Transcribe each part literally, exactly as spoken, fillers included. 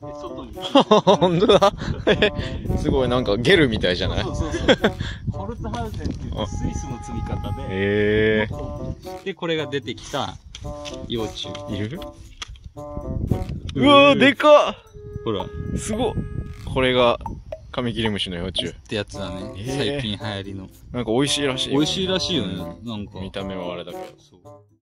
外に。 本当だ。すごいなんかゲルみたいじゃない？ そうそうそう。ホルツハウゼンっていうスイスの積み方で。 へえ。 で、これが出てきた幼虫。 いる？うわー、でかっ！ ほら。 すごっ。これがカミキリムシの幼虫ってやつだね。 えー、 最近流行りの。 なんか美味しいらしい。 美味しいらしいよね。なんか。 見た目はあれだけど。 そう。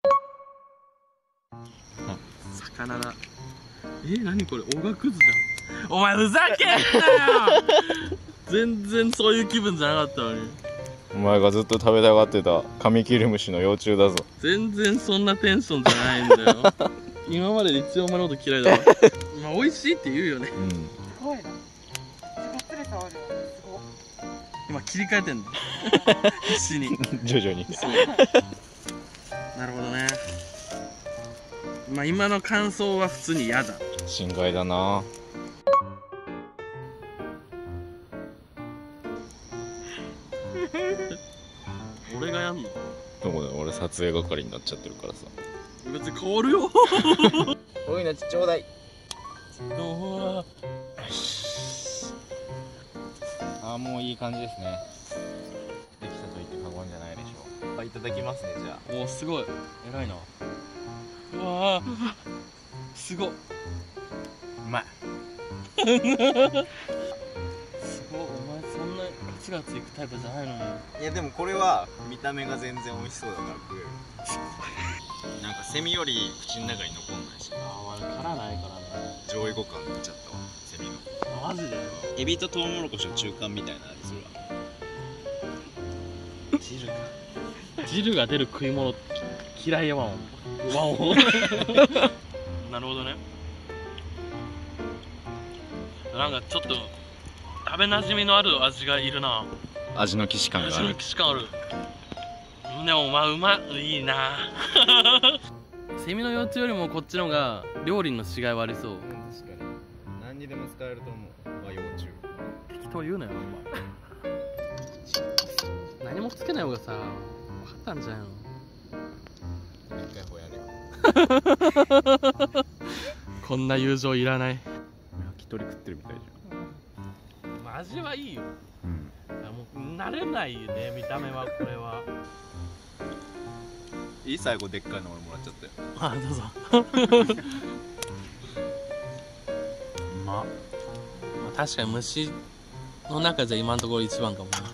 あ、魚だ。え、なにこれ？おがくずじゃん。お前ふざけんなよ全然そういう気分じゃなかったのに。 お前がずっと食べたがってたカミキリムシの幼虫だぞ。 全然そんなテンションじゃないんだよ。今までで一応お前のこと嫌いだわ。まあ美味しいって言うよね。 うん。 すごいな。つれ触るよ。すごい。 今切り替えてんの。必死に。 徐々に。 なるほどね。まあ今の感想は普通に嫌だ。 心外だな。 俺がやんの？ どこだよ、俺撮影係になっちゃってるからさ。 別に変わるよ。 こういうのちょうだい。ああ、もういい感じですね。できたと言って過言じゃないでしょう。あ、いただきますね、じゃあ。 おお、すごい偉いな。うわー、すごい。 うまい。 すごい、お前そんなガツガツいくタイプじゃないのに。 いやでもこれは見た目が全然美味しそうだから食える。なんかセミより口の中に残んないし、 ああ、殻ないからね。 上位互換出ちゃったわ、セミの。 マジで？ エビとトウモロコシの中間みたいな味するわ。 汁か。汁が出る食い物嫌いやわん。わお。なるほどね。なんかちょっと食べなじみのある味がいるな。 味の既視感があ味のる。 既視感ある。でもまあうまい、いいな。セミの幼虫よりもこっちのが料理の違いはありそう。 確かに。何にでも使えると思う。和幼虫。 適当言うなよお前。何もつけない方がさ、分かったんじゃんよ。 一回ほやれよ。 こんな友情いらない。 焼き鳥食ってるみたいじまあ味はいいよ。 ゃん。うん。 いやもう慣れないね、見た目はこれは。 いい、最後でっかいの俺もらっちゃったよ。 あ、どうぞ。うまっ。まあ確かに虫の中じゃ今のところ一番かもな。